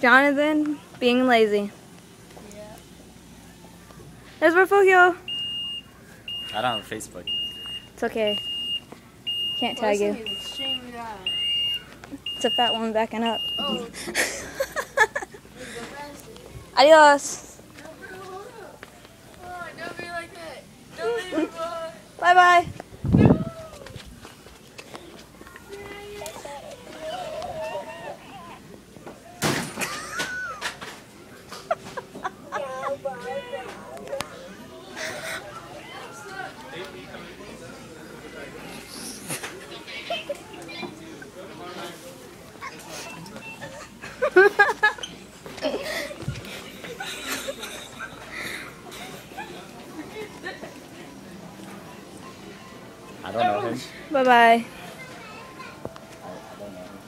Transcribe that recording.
Jonathan being lazy. Yeah. There's Refugio. I don't have a Facebook. It's okay. Can't tag you. He's extremely loud. It's a fat one backing up. Oh. Adios. Oh, don't be like that. Don't leave me behind. Bye bye. I don't know him. Bye bye.